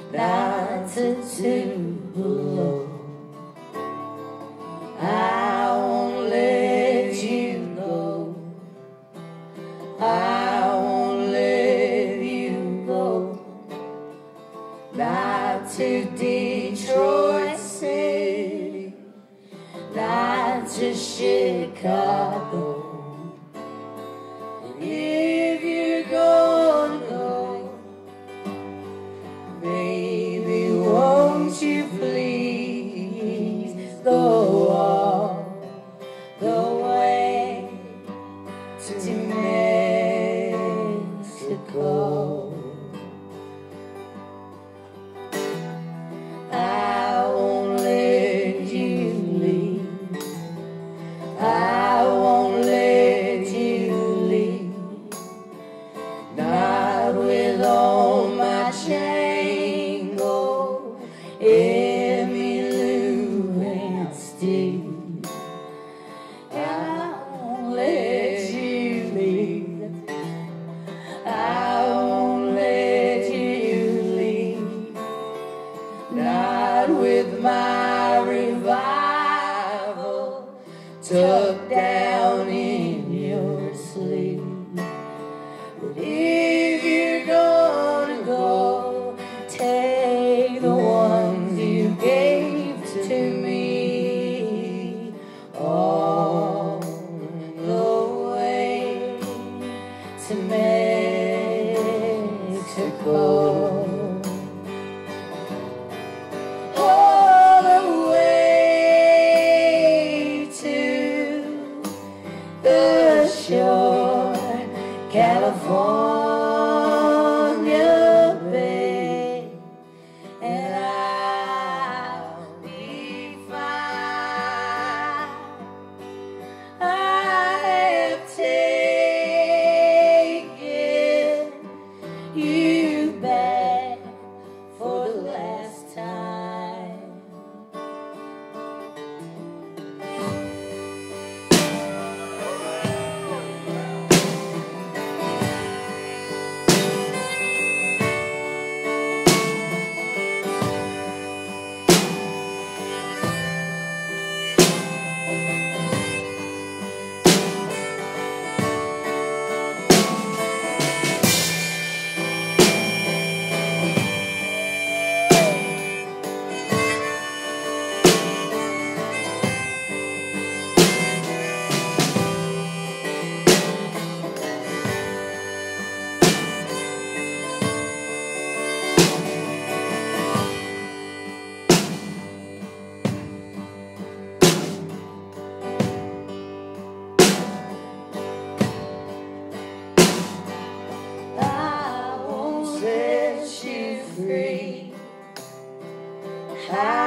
nights are too long. I won't let you go. I won't let you go. Not to Detroit City, not to Chicago. And if you're gonna go, baby, won't you please go all the way to Mexico? I won't let you leave. I won't let you leave. Not with all my Django, Emmylou and Steve. I won't let you leave. I won't let you leave. Not with my revival tucked down in your sleeve. But if you're gonna go, take the ones you gave to me all the way to Mexico. All the way to the shore, California Bay, and I'll be fine. I have taken you back for the last time. I won't set you free.